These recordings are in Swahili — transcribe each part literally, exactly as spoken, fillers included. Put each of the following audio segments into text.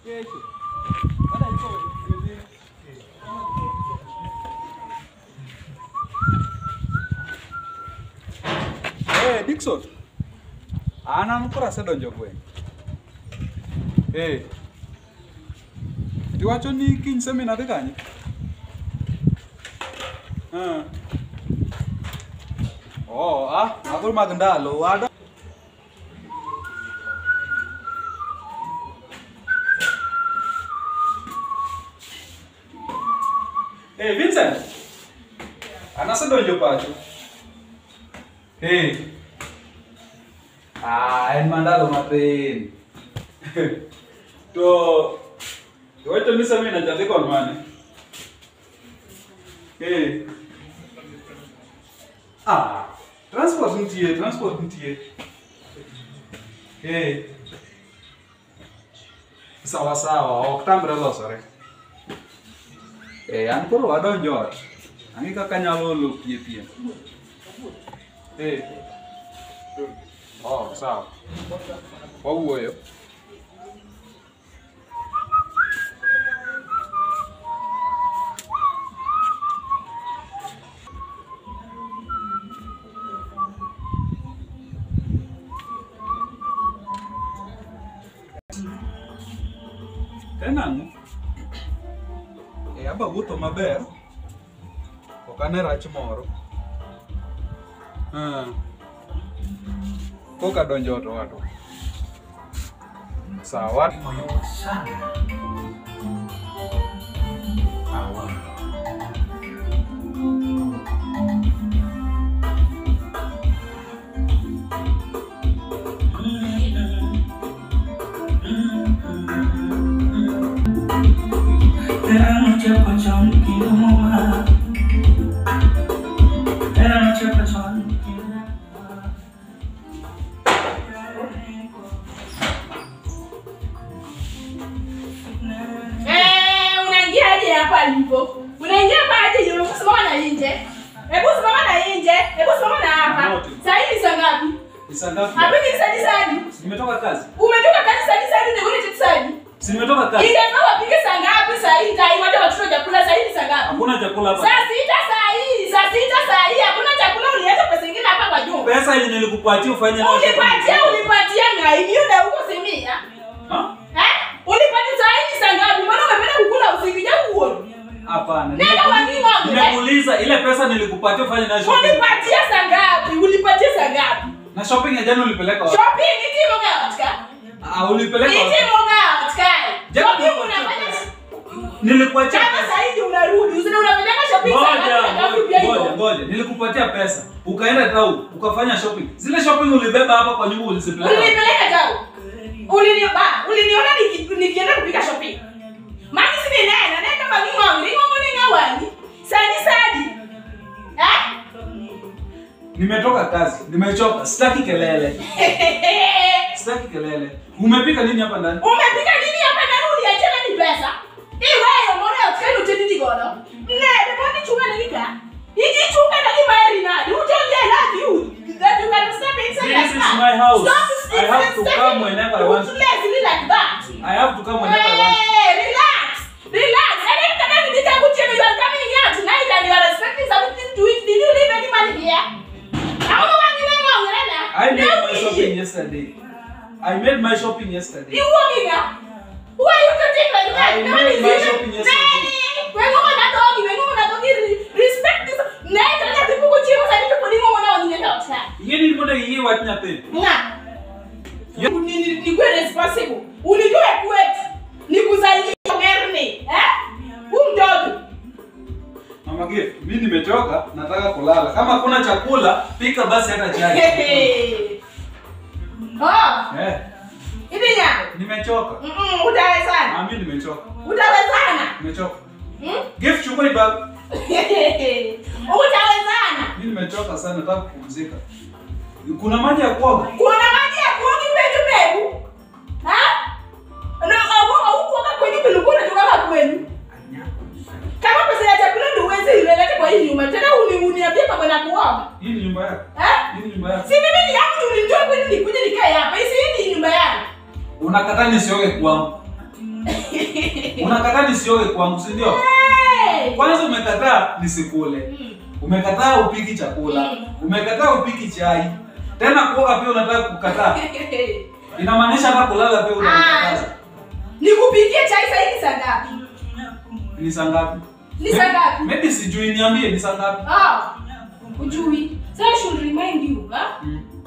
Eh, Dixon. Ana mukura sedonjo gweng. Eh. Diwacho ni kiny seminar dhi kanye? Ah. Oh, ah, agul mag ndalo wado. Eh, Vincent. Ana sedonjo pacho. Eh. Ah, en mandalo matin. To Wacho ni seminar jadhi kon mane? Eh. Ah, transport nitie, transport nitie. Eh. Sawa sawa, ok tamre losore. Eh, an koro wadonjo ot. Ang'i kaka nyalo lo pie pie. Eh. Oh, sawa. Wawuoyo. Tenang. Eh, aba wuotho maber. Ok ane rach moro. Ah. Koka donjo ot wadu. Sawa. Unaingia pale je, unasimama na nje. Hebu simama na nje. Hebu simama na hapa. Sasa hivi saa ngapi? Ni saa ngapi? Hapo ni saa sadi. Nimetoka kazi. Umetoka kazi saa sadi ndio unaje sadi? Si nimetoka kazi. Ingefaa wapige saa ngapi saa hii? Tai watu watoto chakula saa hii saa ngapi? Hakuna chakula hapa. Saa sita saa hii, saa sita saa hii hakuna chakula, uliacha pesa nyingine hapa kwa jumba. Pesa ile nilikupatia ufanye nayo. Ulipatia, ulipatia ngai ndio huko semia. Ha? Eh? Ulipatia saa hii saa ngapi? Mbona umependa kukula usikija huo? Hapana. Nimekuuliza ile pesa nilikupatia ufanye nayo shopping. Ulipatia saa ngapi? Ulipatia saa ngapi? Na shopping ya jana ulipeleka wapi? Shopping ni timu ngapi? Ah, ulipeleka wapi? Ni timu ngapi? Shopping unafanya nilikuacha kama zaidi unarudi. Usina unapeleka shopping sana. Ngoja, ngoja. Nilikupatia pesa. Ukaenda tau, ukafanya shopping. Zile shopping ulibeba hapa kwa nyumba ulizipeleka. Ulipeleka tau. Uliniona, uliniona nikienda kupika shopping. Mimi si nene, nene kama ng'ombe, ng'ombe ni ngawani. Sadi sadi. Eh? Nimetoka kazi, nimechoka, sitaki kelele. Sitaki kelele. Umepika nini hapa ndani? Umepika nini hapa ndani? Uliachana ni pesa. Hii wewe mbona ukeni utendini godo? Nene, mbona chunga nilika? Hiki chunga na kimari nani? Utonge love you. That you can step inside. This is my house. I have to come whenever I want. Like that. I have to come whenever I want. Hey, relax. Relax. I didn't come in to tell you you are coming here tonight and you are expecting something to eat. Did you leave any money here? I made my shopping yesterday. I made my shopping yesterday. You walking up? Who are you talking like that? I made my shopping yesterday. We're going to talk. We're going to talk. Respect this. Next, I have to go to you. I need to put you on the outside. You need to hear what you think. You need to be responsible. Unijue kwetu. Nikuzalie ngerne, eh? Umdodo. Mama Gift, mimi nimechoka, nataka kulala. Kama kuna chakula, pika basi hata chai. Oh. Eh. Hivi nyako? Nimechoka. Mhm, utawezana. Ah, mimi nimechoka. Utawezana? Nimechoka. Hmm? Gift chukua ibag. Utawezana. Mimi nimechoka sana, nataka kupumzika. Kuna maji ya kuoga? Kuna maji ya kuoga kwetu bebu. Ha? Na au au kuoga kwenye kulikuwa tunatoka kwenu. Kama pesa ya chakula ndio uweze ilelete kwa hii nyumba. Tena uniambia mambo na kuoga. Hii ni nyumba yako. Eh? Hii ni nyumba yako. Si mimi ni yangu ulinitoa kwenu nikuje nikae hapa. Hii ni nyumba yangu. Unakataa nisioge kwangu. Unakataa nisioge kwangu, si ndio? Kwanza umekataa nisikule. Umekataa upiki chakula. Umekataa upiki chai. Tena kuoga pia unataka kukataa. Inamaanisha hata kulala pia unakataza. Nikupikie chai sasa hivi saa ngapi? Ni saa ngapi? Ni saa ngapi? Maybe sijui, niambie ni saa ngapi? Ah. Ujui. So I should remind you, ha?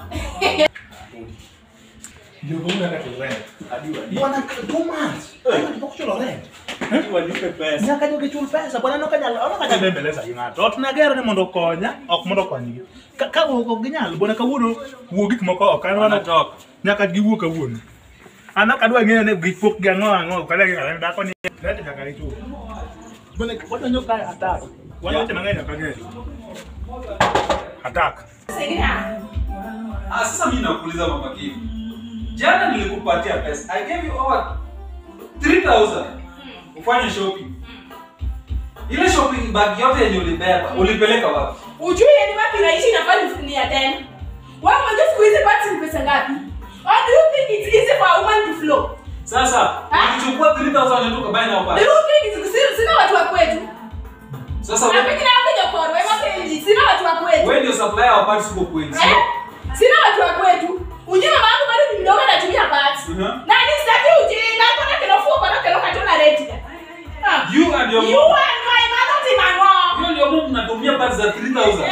Ndio kuna kati rent. Adiwa. Bwana two months. Eh, tukucholo rent. Adiwa nipe pesa. Nyaka joge chul pesa. Bwana no kanyal, ono kanyal bembeleza yingato. Ot na gero ni mondo konya, ok mondo konyi. Ka wuok ok ginyal, bwana kawuono wuok gik moko ok an wana tok. Nyaka giwuok kawuono. Ana kadwa ng'eyo ne gipok gi ang'o ang'o kale gi ng'alen dako ni rent kaka richo. Bwana bwana nyoka attack. Wana wote mang'eny akagere. Attack. Sasa Ah, sasa mimi nakuuliza mama Kivu. Jana nilikupatia pesa. I gave you over three thousand. Ufanye shopping. Ile shopping bag yote yenye ulibeba, ulipeleka wapi? ujui ni wapi naishi nafanya ni tena. Wewe unajua siku hizi party ni pesa ngapi? Or do you think it's easy for a woman to flow? Sasa, ulichukua three thousand na tukabai na wapi? Do you think it's sina watu wa kwetu? Sasa wewe pekee yako kwa wewe wapi? Sina watu wa kwetu. Wewe ndio supplier wa parts kwa kwetu. Eh? Sina watu wa kwetu. Ujui mama yangu bado ni mdogo anatumia parts. Na ni sitaki ujinga kwa nini kinafua kwa nini kinakatona rate. You and your You and my mother Timano. You and your mom mnatumia parts za three thousand.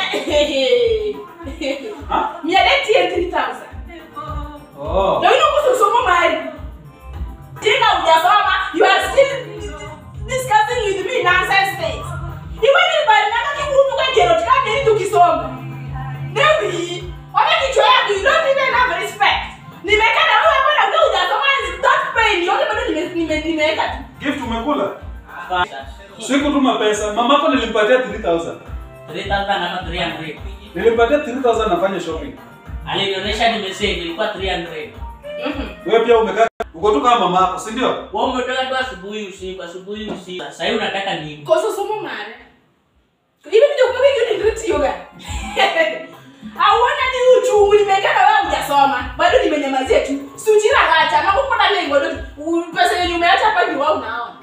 Ha? Mia leti three thousand. Oh. Ndio unakososomo mali. Tena hujasoma, you are still discussing with me nonsense things. Iwe ni bali na kikutu kwa jero tukake ni tukisoma. Dewi, wana kichwa yako you don't even have respect. Nimekana wewe bwana ndio hujasoma stop pain yote bado nime nime nimeweka tu. Gift umekula? Siku tuma pesa. Mamako nilimpatia three thousand. three thousand ama three hundred. Nilimpatia three thousand nafanya shopping. Alinionyesha nimesave ilikuwa three hundred. Mhm. Wewe pia umekaa uko tu kama mamako, si ndio? Wewe umetoka tu asubuhi usiku, asubuhi usiku. Sasa hivi unataka nini? Kososomo mali. Ile video kwa hiyo ni great yoga. Auona ni uchungu nimekana wewe hujasoma. Bado nimenyamazia tu. Sujira gacha na kupata lengo ndio pesa yenye umeacha hapa ni wao unaona.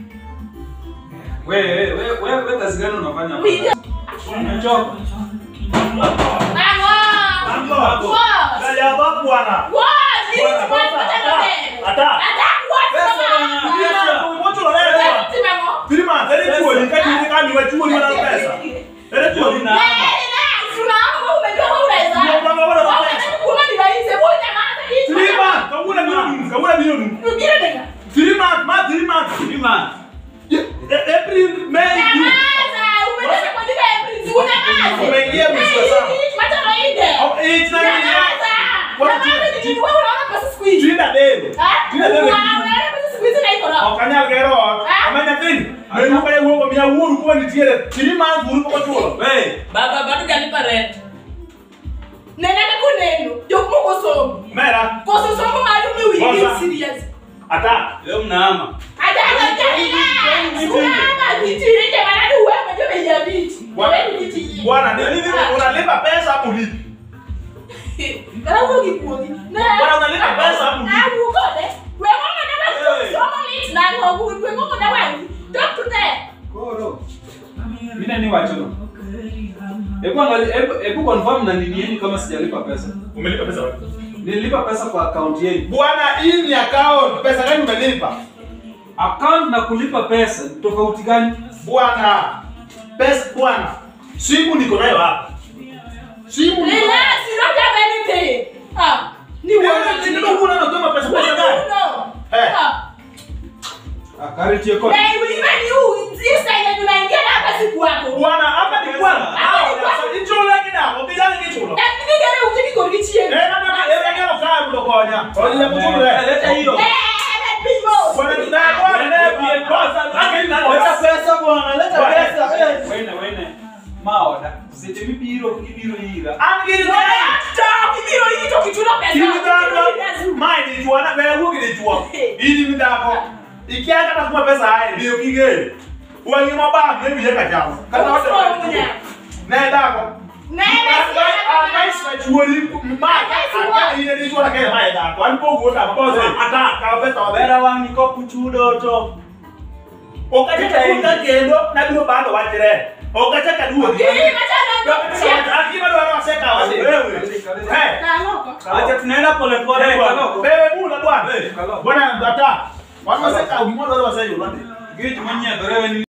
Wewe wewe wewe wewe kazi gani unafanya hapa? Wewe. Umechoka. Mama. Mambo. What? Kaya baba bwana. What? Nini tunapata nini? Ata. Ata what? Pesa. Umocholo rent. Mama. Firima, ele chuo ni kati ni kani wewe chuo ni wana pesa. Ele chuo ni na. Firima, kawuna milioni, kawuna milioni. Firima, ma firima, firima. April, May, June. Umeingia mwezi wa saba. Oh, eh, tuna nini? Tuna debe. Tuna debe. Okanya gero. Amanya tini. Mimi kwa hiyo mimi uhuru kwa ni tiere. Firima uhuru kwa chuo. Wewe. Baba bado hujalipa rent. Nene kuneno. Yokumo kosomo. Mera. Kosomo mali mimi we serious. Ata. Leo mnaama. Ata ata ila. Unaama kitirike manani wewe mwenyewe umejabiti. Wewe ni kitirike. Bwana, nini unalipa pesa hapo lipi? Karawo kikuoni. Bwana unalipa pesa hapo lipi? Ah, ukode. Wewe mwana na kosomo lit na ngogu. Wewe mwana wangu. Talk to them. Koro. Mimi nani wacho? Hebu angalia, hebu hebu confirm na nini yenu kama sijalipa pesa. Umelipa pesa wapi? Nililipa pesa kwa account yenu. Bwana, hii ni account. Pesa gani umelipa? Account na kulipa pesa tofauti gani? Bwana. Pesa bwana. Simu niko nayo hapa. Simu niko. Relax, you don't have anything. Ah, ni wewe Ni ndio unatoma pesa pesa gani? No. Eh. Ah. Akari cheko. Hey, even you, this time unaingia hapa siku yako. Bwana, hapa ni bwana. Hapa ni bwana. Hicho laki na, ukijani kichulo. Lakini gari utaki kulichie. Eh, na na, eh, ngero kaa mdokonya. Oje kuchulo. Leta hiyo. Eh, let me go. Bwana, na bwana, na pia kwanza. Lakini na Leta pesa bwana, leta Bwana. pesa. Wene wene. Maoda. Sisi bibiro kibiro hira. Angini na. Stop, kibiro hiki to kichulo pesa. Kimi dako. Mai ni tuana bele wuki ni tuwa. Ili midako. Ikiaka na kuma pesa haya ndio kigeni. Uwangi mababa ndio yeka jamu. Kana wote. Na dako. Na Akaisa chuoni mai. Aka ile ni tuana kile mai dako. Alipo uota maboze. Ata ka pesa wabera Bera wangi ko kuchudo to. Okachaka kuka kendo na biro bando wachre. Okachaka duo. Hii machana. Akima ndo anaseka wasi. Wewe. Eh. Kaloko. Acha tunaenda pole pole bwana. Wewe mula bwana. Bwana ndata. Wanaseka umoja wale wasaiyo. Gate mwenye dore